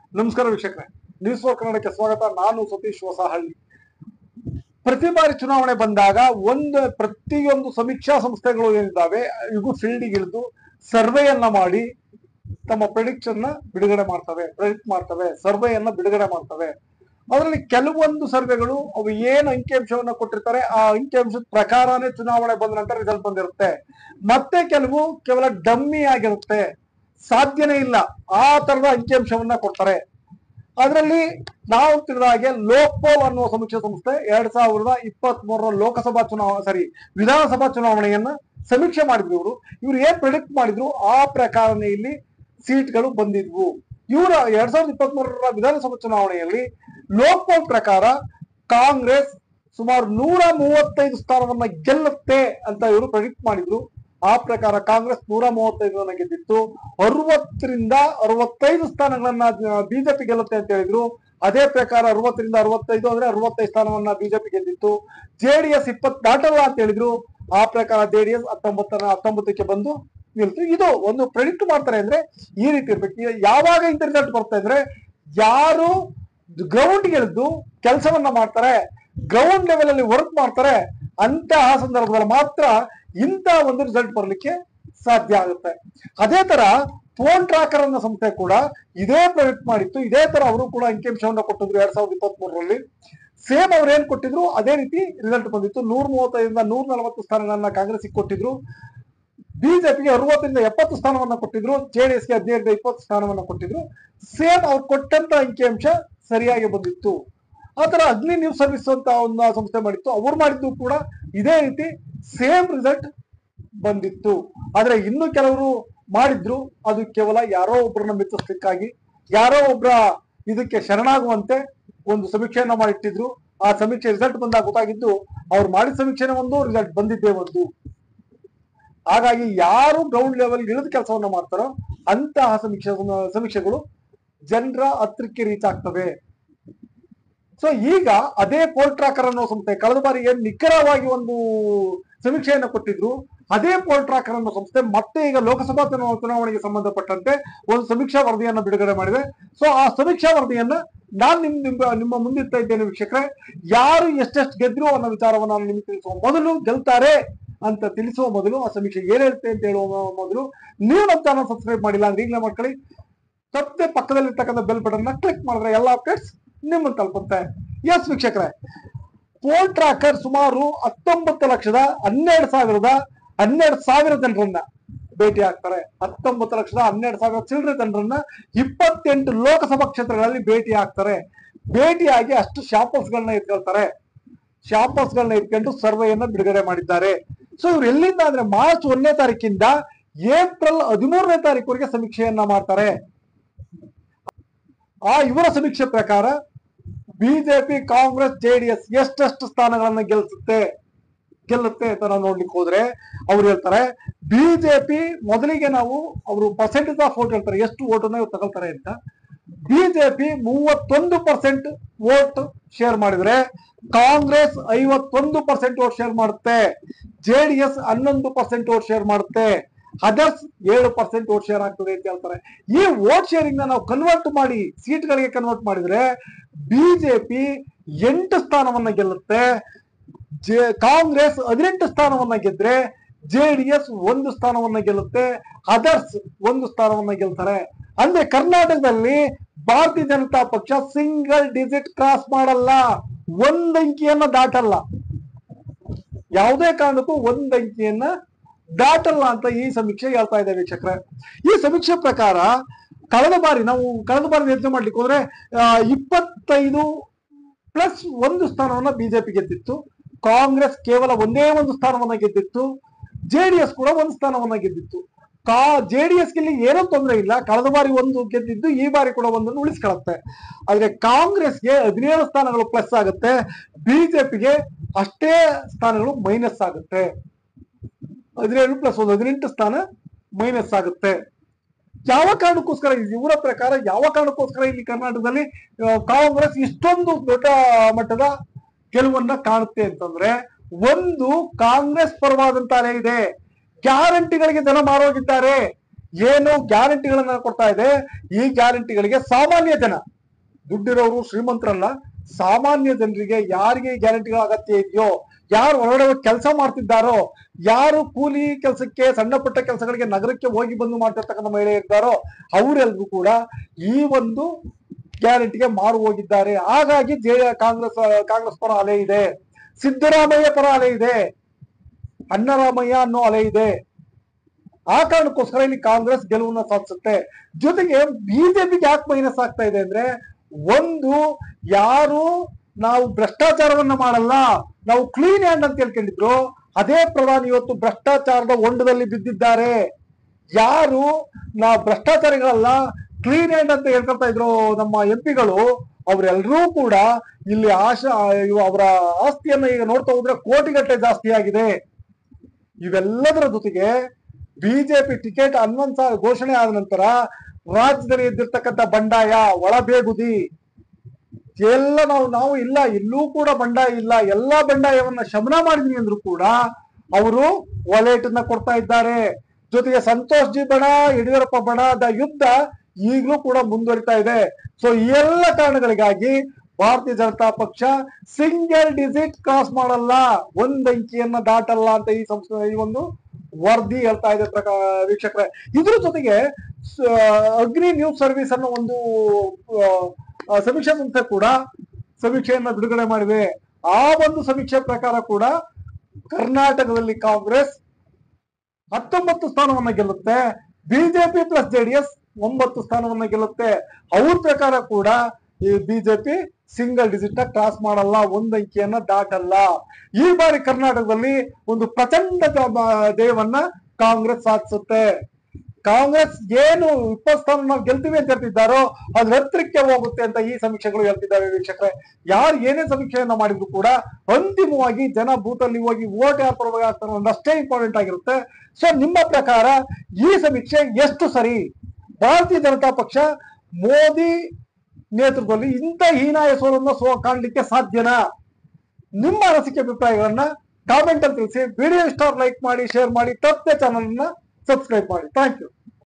ನಮಸ್ಕಾರ ವೀಕ್ಷಕರೇ, news four ಕನ್ನಡಕ್ಕೆ ಸ್ವಾಗತ. ನಾನು ಸತೀಶ್ ಹೊಸಹಳ್ಳಿ. ಪ್ರತಿ ಬಾರಿ ಚುನಾವಣೆ ಬಂದಾಗ ಪ್ರತಿಯೊಂದು ಸಮೀಕ್ಷಾ ಸಂಸ್ಥೆಗಳು ಏನಿದ್ದಾವೆ ಇವು ಫೀಲ್ಡಿಗೆ ಇಳಿದು ಸರ್ವೆಯನ್ನ ಮಾಡಿ ತಮ್ಮ ಪ್ರೆಡಿಕ್ಷನ್ ಬಿಡುಗಡೆ ಮಾಡ್ತವೆ, ಸರ್ವೆಯನ್ನ ಬಿಡುಗಡೆ ಮಾಡ್ತವೆ. ಅದರಲ್ಲಿ ಕೆಲವೊಂದು ಸರ್ವೆಗಳು ಅವು ಏನು ಅಂಕಿಅಂಶವನ್ನ ಕೊಟ್ಟಿರ್ತಾರೆ ಆ ಅಂಕಿಅಂಶದ ಪ್ರಕಾರನೇ ಚುನಾವಣೆ ಬಂದ ನಂತರ ರಿಸಲ್ಟ್ ಬಂದಿರುತ್ತೆ. ಮತ್ತೆ ಕೆಲವು ಕೇವಲ ಡಮ್ಮಿ ಆಗಿರುತ್ತೆ, ಸಾಧ್ಯನೇ ಇಲ್ಲ ಆ ತರದ ಅಂಕಿಅಂಶವನ್ನ ಕೊಡ್ತಾರೆ. ಅದರಲ್ಲಿ ನಾವು ತಿಳಿದ ಹಾಗೆ ಲೋಕ್ಪೋಲ್ ಅನ್ನುವ ಸಮೀಕ್ಷಾ ಸಂಸ್ಥೆ 2023 ವಿಧಾನಸಭಾ ಚುನಾವಣೆಯನ್ನ ಸಮೀಕ್ಷೆ ಮಾಡಿದ್ರು. ಇವರು ಏನ್ ಪ್ರೆಡಿಕ್ಟ್ ಮಾಡಿದ್ರು ಆ ಪ್ರಕಾರನೇ ಇಲ್ಲಿ ಸೀಟ್ಗಳು ಬಂದಿದ್ವು. ಇವರು 2023 ವಿಧಾನಸಭಾ ಚುನಾವಣೆಯಲ್ಲಿ ಲೋಕ್ಪೋಲ್ ಪ್ರಕಾರ ಕಾಂಗ್ರೆಸ್ ಸುಮಾರು 135 ಸ್ಥಾನವನ್ನ ಗೆಲ್ಲುತ್ತೆ ಅಂತ ಇವರು ಪ್ರೆಡಿಕ್ಟ್ ಮಾಡಿದ್ರು. ಆ ಪ್ರಕಾರ ಕಾಂಗ್ರೆಸ್ 135 ಗೆದ್ದಿತ್ತು. 60ರಿಂದ 65 ಸ್ಥಾನಗಳನ್ನ ಬಿಜೆಪಿ ಗೆಲ್ಲುತ್ತೆ ಅಂತ ಹೇಳಿದ್ರು. ಅದೇ ಪ್ರಕಾರ 60ರಿಂದ 65 ಅಂದ್ರೆ 65 ಸ್ಥಾನವನ್ನ ಬಿಜೆಪಿ ಗೆದ್ದಿತ್ತು. ಜೆಡಿಎಸ್ 20 ದಾಟಲ್ಲ ಅಂತ ಹೇಳಿದ್ರು. ಆ ಪ್ರಕಾರ ಜೆಡಿಎಸ್ 19ಕ್ಕೆ ಬಂದು ನಿಲ್ತು. ಇದು ಒಂದು ಪ್ರೆಡಿಕ್ಟ್ ಮಾಡ್ತಾರೆ ಅಂದ್ರೆ ಈ ರೀತಿ ಇರ್ಬೇಕು. ಯಾವಾಗ ಇಂಥ ರಿಸಲ್ಟ್ ಬರುತ್ತೆ ಅಂದ್ರೆ ಯಾರು ಗ್ರೌಂಡ್ ಗೆದ್ದು ಕೆಲಸವನ್ನ ಮಾಡ್ತಾರೆ, ಗ್ರೌಂಡ್ ಲೆವೆಲ್ ಅಲ್ಲಿ ವರ್ಕ್ ಮಾಡ್ತಾರೆ, ಅಂತಹ ಸಂದರ್ಭದಲ್ಲಿ ಮಾತ್ರ ಇಂಥ ಒಂದು ರಿಸಲ್ಟ್ ಬರ್ಲಿಕ್ಕೆ ಸಾಧ್ಯ ಆಗುತ್ತೆ. ಅದೇ ತರ ಫೋನ್ ಟ್ರಾಕರ್ ಅನ್ನೋ ಸಂಸ್ಥೆ ಕೂಡ ಇದೇ ಪ್ರೆಡಿಕ್ಟ್ ಮಾಡಿತ್ತು. ಇದೇ ತರ ಅವರು ಕೂಡ ಅಂಕಿಅಂಶವನ್ನ ಕೊಟ್ಟಿದ್ರು 2023 ಸೇಮ್ ಅವ್ರು ಏನ್ ಕೊಟ್ಟಿದ್ರು ಅದೇ ರೀತಿ ರಿಸಲ್ಟ್ ಬಂದಿತ್ತು. 135ರಿಂದ 140 ಸ್ಥಾನಗಳನ್ನ ಕಾಂಗ್ರೆಸ್ಗೆ ಕೊಟ್ಟಿದ್ರು, ಬಿಜೆಪಿಗೆ 60ರಿಂದ 70 ಸ್ಥಾನವನ್ನ ಕೊಟ್ಟಿದ್ರು, ಜೆಡಿಎಸ್ಗೆ 15ರಿಂದ 20 ಸ್ಥಾನವನ್ನ ಕೊಟ್ಟಿದ್ರು. ಸೇಮ್ ಅವ್ರು ಕೊಟ್ಟಂತ ಅಂಕಿಅಂಶ ಸರಿಯಾಗಿ ಬಂದಿತ್ತು. ಆ ತರ ಅಗ್ನಿ ನ್ಯೂಸ್ ಸರ್ವಿಸ್ ಅಂತ ಒಂದು ಸಂಸ್ಥೆ ಮಾಡಿತ್ತು, ಅವ್ರು ಮಾಡಿದ್ದು ಕೂಡ ಇದೇ ರೀತಿ ಸೇಮ್ ರಿಸಲ್ಟ್ ಬಂದಿತ್ತು. ಆದ್ರೆ ಇನ್ನು ಕೆಲವರು ಮಾಡಿದ್ರು, ಅದು ಕೇವಲ ಯಾರೋ ಒಬ್ಬರನ್ನ ಮೆಚ್ಚಿಸ್ಲಿಕ್ಕಾಗಿ, ಯಾರೋ ಒಬ್ಬರ ಇದಕ್ಕೆ ಶರಣಾಗುವಂತೆ ಒಂದು ಸಮೀಕ್ಷೆಯನ್ನ ಮಾಡಿಟ್ಟಿದ್ರು. ಆ ಸಮೀಕ್ಷೆ ರಿಸಲ್ಟ್ ಬಂದಾಗ ಗೊತ್ತಾಗಿದ್ದು ಅವ್ರು ಮಾಡಿದ ಸಮೀಕ್ಷೆನೇ ಒಂದು, ರಿಸಲ್ಟ್ ಬಂದಿದ್ದೇ ಒಂದು. ಹಾಗಾಗಿ ಯಾರು ಗ್ರೌಂಡ್ ಲೆವೆಲ್ ಇಳಿದ ಕೆಲಸವನ್ನ ಮಾಡ್ತಾರೋ ಅಂತಹ ಸಮೀಕ್ಷೆಗಳು ಜನರ ಹತ್ರಕ್ಕೆ ರೀಚ್ ಆಗ್ತವೆ. ಸೊ ಈಗ ಅದೇ ಪೋಲ್ ಟ್ರಾಕರ್ ಅನ್ನೋ ಸಂಸ್ಥೆ ಕಳೆದ ಬಾರಿ ಏನ್ ನಿಖರವಾಗಿ ಒಂದು ಸಮೀಕ್ಷೆಯನ್ನು ಕೊಟ್ಟಿದ್ರು, ಅದೇ ಪೋಲ್ ಟ್ರಾಕರ್ ಅನ್ನೋ ಸಂಸ್ಥೆ ಮತ್ತೆ ಈಗ ಲೋಕಸಭಾ ಚುನಾವಣೆಗೆ ಸಂಬಂಧಪಟ್ಟಂತೆ ಒಂದು ಸಮೀಕ್ಷಾ ವರದಿಯನ್ನ ಬಿಡುಗಡೆ ಮಾಡಿದೆ. ಸೊ ಆ ಸಮೀಕ್ಷಾ ವರದಿಯನ್ನ ನಾನು ನಿಮ್ಮ ಮುಂದಿಡ್ತಾ ಇದ್ದೇನೆ ವೀಕ್ಷಕರೇ. ಯಾರು ಎಷ್ಟೆಷ್ಟು ಗೆದ್ರು ಅನ್ನೋ ವಿಚಾರವನ್ನು ನಾನು ನಿಮ್ಗೆ ತಿಳಿಸುವ ಮೊದಲು, ಗೆಲ್ತಾರೆ ಅಂತ ತಿಳಿಸುವ ಮೊದಲು, ಆ ಸಮೀಕ್ಷೆ ಏನ್ ಹೇಳುತ್ತೆ ಅಂತ ಹೇಳುವ ಮೊದಲು ನೀವು ನಮ್ಮ ಚಾನಲ್ ಸಬ್ಸ್ಕ್ರೈಬ್ ಮಾಡಿಲ್ಲ ಅಂದ್ರೆ ಈಗಲೇ ಮಾಡ್ಕೊಳ್ಳಿ. ತಪ್ಪದೆ ಪಕ್ಕದಲ್ಲಿರ್ತಕ್ಕಂಥ ಬೆಲ್ ಬಟನ್ ನ ಕ್ಲಿಕ್ ಮಾಡಿದ್ರೆ ಎಲ್ಲ ಅಪ್ಡೇಟ್ಸ್ ನಿಮ್ಮನ್ನು ತಲುಪುತ್ತೆ. ಎಸ್ ವೀಕ್ಷಕರೇ, ಪೋಲ್ ಟ್ರಾಕರ್ ಸುಮಾರು 19,12,000 ಜನರನ್ನ ಭೇಟಿ ಆಗ್ತಾರೆ. 19,12,000 ಚಿಲ್ಲರೆ ಜನರನ್ನ 28 ಲೋಕಸಭಾ ಕ್ಷೇತ್ರಗಳಲ್ಲಿ ಭೇಟಿ ಆಗ್ತಾರೆ. ಭೇಟಿಯಾಗಿ ಅಷ್ಟು ಶಾಂಪಲ್ಸ್ ಗಳನ್ನ ಇಟ್ಕೊಂಡು ಸರ್ವೆಯನ್ನ ಬಿಡುಗಡೆ ಮಾಡಿದ್ದಾರೆ. ಸೊ ಇವ್ರು ಎಲ್ಲಿಂದ ಅಂದ್ರೆ ಮಾರ್ಚ್ 1ನೇ ತಾರೀಕಿಂದ ಏಪ್ರಿಲ್ 13ನೇ ತಾರೀಕುವರೆಗೆ ಸಮೀಕ್ಷೆಯನ್ನ ಮಾಡ್ತಾರೆ. ಆ ಇವರ ಸಮೀಕ್ಷೆ ಪ್ರಕಾರ ಬಿಜೆಪಿ, ಕಾಂಗ್ರೆಸ್, ಜೆಡಿಎಸ್ ಎಷ್ಟೆಷ್ಟು ಸ್ಥಾನಗಳನ್ನ ಗೆಲ್ಲುತ್ತೆ ಅಂತ ನಾವು ನೋಡ್ಲಿಕ್ಕೆ ಹೋದ್ರೆ ಅವ್ರು ಹೇಳ್ತಾರೆ, ಬಿಜೆಪಿ ಮೊದಲಿಗೆ ಅವರು ಪರ್ಸೆಂಟೇಜ್ ಆಫ್ ವೋಟ್ ಹೇಳ್ತಾರೆ, ಎಷ್ಟು ವೋಟನ್ನ ಇವ್ರು ತಗೊಳ್ತಾರೆ ಅಂತ. ಬಿಜೆಪಿ 31% ವೋಟ್ ಶೇರ್ ಮಾಡಿದ್ರೆ ಕಾಂಗ್ರೆಸ್ 51% ವೋಟ್ ಶೇರ್ ಮಾಡುತ್ತೆ, ಜೆಡಿಎಸ್ 11% ವೋಟ್ ಶೇರ್ ಮಾಡುತ್ತೆ, ಅದರ್ಸ್ 7% ವೋಟ್ ಶೇರ್ ಆಗ್ತದೆ ಅಂತ ಹೇಳ್ತಾರೆ. ಈ ವೋಟ್ ಶೇರಿಂಗ್ ನಾವು ಕನ್ವರ್ಟ್ ಮಾಡಿ ಸೀಟ್ಗಳಿಗೆ ಕನ್ವರ್ಟ್ ಮಾಡಿದ್ರೆ ಬಿಜೆಪಿ 8 ಸ್ಥಾನವನ್ನ ಗೆಲ್ಲುತ್ತೆ, ಕಾಂಗ್ರೆಸ್ 18 ಸ್ಥಾನವನ್ನ ಗೆದ್ರೆ ಜೆಡಿಎಸ್ 1 ಸ್ಥಾನವನ್ನ ಗೆಲ್ಲುತ್ತೆ, ಅದರ್ಸ್ 1 ಸ್ಥಾನವನ್ನ ಗೆಲ್ತಾರೆ. ಅಂದ್ರೆ ಕರ್ನಾಟಕದಲ್ಲಿ ಭಾರತೀಯ ಜನತಾ ಪಕ್ಷ ಸಿಂಗಲ್ ಡಿಜಿಟ್ ಕ್ರಾಸ್ ಮಾಡಲ್ಲ, 1 ಅಂಕಿಯನ್ನ ದಾಟಲ್ಲ, ಯಾವುದೇ ಕಾರಣಕ್ಕೂ 1 ಅಂಕಿಯನ್ನ ದಾಟಲ್ಲ ಅಂತ ಈ ಸಮೀಕ್ಷೆ ಹೇಳ್ತಾ ಇದೆ ವೀಕ್ಷಕರೇ. ಈ ಸಮೀಕ್ಷೆ ಪ್ರಕಾರ ಕಳೆದ ಬಾರಿ ಯೋಚನೆ ಮಾಡ್ಲಿಕ್ಕೆ ಹೋದ್ರೆ 25+1 ಸ್ಥಾನವನ್ನ ಬಿಜೆಪಿ ಗೆದ್ದಿತ್ತು, ಕಾಂಗ್ರೆಸ್ ಕೇವಲ ಒಂದೇ 1 ಸ್ಥಾನವನ್ನ ಗೆದ್ದಿತ್ತು, ಜೆಡಿಎಸ್ ಕೂಡ 1 ಸ್ಥಾನವನ್ನ ಗೆದ್ದಿತ್ತು. ಜೆಡಿಎಸ್ ಗೆ ಏನೋ ತೊಂದರೆ ಇಲ್ಲ, ಕಳೆದ ಬಾರಿ 1 ಗೆದ್ದಿದ್ದು ಈ ಬಾರಿ ಕೂಡ 1 ಉಳಿಸ್ಕೊಳ್ಳುತ್ತೆ. ಆದ್ರೆ ಕಾಂಗ್ರೆಸ್ಗೆ 17 ಸ್ಥಾನಗಳು ಪ್ಲಸ್ ಆಗುತ್ತೆ, ಬಿಜೆಪಿಗೆ ಅಷ್ಟೇ ಸ್ಥಾನಗಳು ಮೈನಸ್ ಆಗುತ್ತೆ. 17+1 18 ಸ್ಥಾನ ಮೈನಸ್ ಆಗುತ್ತೆ. ಯಾವ ಕಾರಣಕ್ಕೋಸ್ಕರ, ಇವರ ಪ್ರಕಾರ ಯಾವ ಕಾರಣಕ್ಕೋಸ್ಕರ ಇಲ್ಲಿ ಕರ್ನಾಟಕದಲ್ಲಿ ಕಾಂಗ್ರೆಸ್ ಇಷ್ಟೊಂದು ದೊಡ್ಡ ಮಟ್ಟದ ಗೆಲುವನ್ನ ಕಾಣುತ್ತೆ ಅಂತಂದ್ರೆ, ಒಂದು ಕಾಂಗ್ರೆಸ್ ಪರವಾದಂತ ಅಲೆ ಇದೆ, ಗ್ಯಾರಂಟಿಗಳಿಗೆ ಜನ ಮಾರೋಗಿದ್ದಾರೆ. ಏನು ಗ್ಯಾರಂಟಿಗಳನ್ನ ಕೊಡ್ತಾ ಇದೆ, ಈ ಗ್ಯಾರಂಟಿಗಳಿಗೆ ಸಾಮಾನ್ಯ ಜನ, ದುಡ್ಡಿರೋರು ಶ್ರೀಮಂತರಲ್ಲ, ಸಾಮಾನ್ಯ ಜನರಿಗೆ ಯಾರಿಗೆ ಈ ಗ್ಯಾರಂಟಿಗಳ ಅಗತ್ಯ ಇದೆಯೋ, ಯಾರು ಹೊರಗಡೆ ಕೆಲಸ ಮಾಡ್ತಿದ್ದಾರೋ, ಯಾರು ಕೂಲಿ ಕೆಲಸಕ್ಕೆ ಸಣ್ಣ ಪುಟ್ಟ ಕೆಲಸಗಳಿಗೆ ನಗರಕ್ಕೆ ಹೋಗಿ ಬಂದು ಮಾಡ್ತಿರ್ತಕ್ಕಂಥ ಮಹಿಳೆ ಇದ್ದಾರೋ ಅವರೆಲ್ಲರೂ ಕೂಡ ಈ ಒಂದು ಗ್ಯಾರಂಟಿಗೆ ಮಾರು ಹೋಗಿದ್ದಾರೆ. ಹಾಗಾಗಿ ಕಾಂಗ್ರೆಸ್ ಪರ ಅಲೆ ಇದೆ, ಸಿದ್ದರಾಮಯ್ಯ ಪರ ಅಲೆ ಇದೆ, ಅಣ್ಣರಾಮಯ್ಯ ಅನ್ನೋ ಅಲೆ ಇದೆ. ಆ ಕಾರಣಕ್ಕೋಸ್ಕರ ಇಲ್ಲಿ ಕಾಂಗ್ರೆಸ್ ಗೆಲುವನ್ನ ಸಾಧಿಸುತ್ತೆ. ಜೊತೆಗೆ ಬಿಜೆಪಿಗೆ ಯಾಕೆ ಮೈನಸ್ ಆಗ್ತಾ ಇದೆ ಅಂದ್ರೆ, ಒಂದು, ಯಾರು ನಾವು ಭ್ರಷ್ಟಾಚಾರವನ್ನ ಮಾಡಲ್ಲ, ನಾವು ಕ್ಲೀನ್ ಹ್ಯಾಂಡ್ ಅಂತ ಹೇಳ್ಕೊಂಡಿದ್ರು, ಅದೇ ಪ್ರಧಾನಿ ಇವತ್ತು ಭ್ರಷ್ಟಾಚಾರದ ಹೊಂಡದಲ್ಲಿ ಬಿದ್ದಿದ್ದಾರೆ. ಯಾರು ನಾವು ಭ್ರಷ್ಟಾಚಾರಿಗಳಲ್ಲ, ಕ್ಲೀನ್ ಹ್ಯಾಂಡ್ ಅಂತ ಹೇಳ್ಕೊಳ್ತಾ ಇದ್ರು ನಮ್ಮ ಎಂಪಿಗಳು, ಅವರೆಲ್ಲರೂ ಕೂಡ ಇಲ್ಲಿ ಅವರ ಆಸ್ತಿಯನ್ನ ಈಗ ನೋಡ್ತಾ ಹೋದ್ರೆ ಕೋಟಿಗಟ್ಟಲೆ ಜಾಸ್ತಿ ಆಗಿದೆ. ಇವೆಲ್ಲದರ ಜೊತೆಗೆ ಬಿಜೆಪಿ ಟಿಕೆಟ್ 11,000 ಘೋಷಣೆ ಆದ ನಂತರ ರಾಜ್ಯದಲ್ಲಿ ಎದ್ದಿರ್ತಕ್ಕಂಥ ಬಂಡಾಯ, ಒಳಬೇಗುದಿ ಎಲ್ಲ ನಾವು ಇಲ್ಲ, ಎಲ್ಲೂ ಕೂಡ ಬಂಡಾಯ ಇಲ್ಲ, ಎಲ್ಲಾ ಬಂಡಾಯವನ್ನ ಶಮನ ಮಾಡಿದ್ವಿ ಅಂದ್ರೂ ಕೂಡ ಅವರು ಒಲೇಟನ್ನ ಕೊಡ್ತಾ ಇದ್ದಾರೆ. ಜೊತೆಗೆ ಸಂತೋಷ್ ಜಿ ಬಣ, ಯಡಿಯೂರಪ್ಪ ಬಣದ ಯುದ್ಧ ಈಗಲೂ ಕೂಡ ಮುಂದುವರಿತಾ ಇದೆ. ಸೊ ಈ ಎಲ್ಲ ಕಾರಣಗಳಿಗಾಗಿ ಭಾರತೀಯ ಜನತಾ ಪಕ್ಷ ಸಿಂಗಲ್ ಡಿಜಿಟ್ ಕ್ರಾಸ್ ಮಾಡಲ್ಲ, ಒಂದ್ ಅಂಕಿಯನ್ನ ದಾಟಲ್ಲ ಅಂತ ಈ ಒಂದು ವರದಿ ಹೇಳ್ತಾ ಇದೆ ವೀಕ್ಷಕರೇ. ಇದ್ರ ಜೊತೆಗೆ ಅಗ್ನಿ ನ್ಯೂಸ್ ಸರ್ವಿಸ್ ಅನ್ನೋ ಒಂದು ಸಮೀಕ್ಷಾ ಸಂಸ್ಥೆ ಕೂಡ ಸಮೀಕ್ಷೆಯನ್ನ ಬಿಡುಗಡೆ ಮಾಡಿದೆ. ಆ ಒಂದು ಸಮೀಕ್ಷೆ ಪ್ರಕಾರ ಕೂಡ ಕರ್ನಾಟಕದಲ್ಲಿ ಕಾಂಗ್ರೆಸ್ 19 ಸ್ಥಾನವನ್ನ ಗೆಲ್ಲುತ್ತೆ, ಬಿಜೆಪಿ ಪ್ಲಸ್ ಜೆಡಿಎಸ್ 9 ಸ್ಥಾನವನ್ನ ಗೆಲ್ಲುತ್ತೆ. ಅವ್ರ ಪ್ರಕಾರ ಕೂಡ ಈ ಬಿಜೆಪಿ ಸಿಂಗಲ್ ಡಿಜಿಟ್ ಕ್ರಾಸ್ ಮಾಡಲ್ಲ, ಒಂದ್ ಅಂಕಿಯನ್ನ ದಾಟಲ್ಲ. ಈ ಬಾರಿ ಕರ್ನಾಟಕದಲ್ಲಿ ಒಂದು ಪ್ರಚಂಡ ಜಯವನ್ನ ಕಾಂಗ್ರೆಸ್ ಸಾಧಿಸುತ್ತೆ. ಕಾಂಗ್ರೆಸ್ ಏನು 20 ಸ್ಥಾನ ನಾವು ಗೆಲ್ತೀವಿ ಅಂತ ಹೇಳ್ತಿದ್ದಾರೋ ಅದ್ರ ಹತ್ರಕ್ಕೆ ಹೋಗುತ್ತೆ ಅಂತ ಈ ಸಮೀಕ್ಷೆಗಳು ಹೇಳ್ತಿದ್ದಾವೆ ವೀಕ್ಷಕರೇ. ಯಾರು ಏನೇ ಸಮೀಕ್ಷೆಯನ್ನ ಮಾಡಿದ್ರು ಕೂಡ ಅಂತಿಮವಾಗಿ ಜನ ಬೂತಲ್ಲಿ ಹೋಗಿ ವೋಟ್ ಯಾರು ಪರವಾಗಿ ಆಗ್ತಾರೋ ಅನ್ನೋದಷ್ಟೇ ಇಂಪಾರ್ಟೆಂಟ್ ಆಗಿರುತ್ತೆ. ಸೊ ನಿಮ್ಮ ಪ್ರಕಾರ ಈ ಸಮೀಕ್ಷೆ ಎಷ್ಟು ಸರಿ? ಭಾರತೀಯ ಜನತಾ ಪಕ್ಷ ಮೋದಿ ನೇತೃತ್ವದಲ್ಲಿ ಇಂಥ ಹೀನಾಯ ಸೋಲನ್ನ ಕಾಣಲಿಕ್ಕೆ ಸಾಧ್ಯನಾ? ನಿಮ್ಮ ಅನಿಸಿಕೆ ಅಭಿಪ್ರಾಯಗಳನ್ನ ಕಾಮೆಂಟ್ ಅಲ್ಲಿ ತಿಳಿಸಿ. ವಿಡಿಯೋ ಇಷ್ಟ ಲೈಕ್ ಮಾಡಿ, ಶೇರ್ ಮಾಡಿ, ತಪ್ಪದೆ ಚಾನಲ್ ಅನ್ನ ಸಬ್ಸ್ಕ್ರೈಬ್ ಮಾಡಿ. Thank you.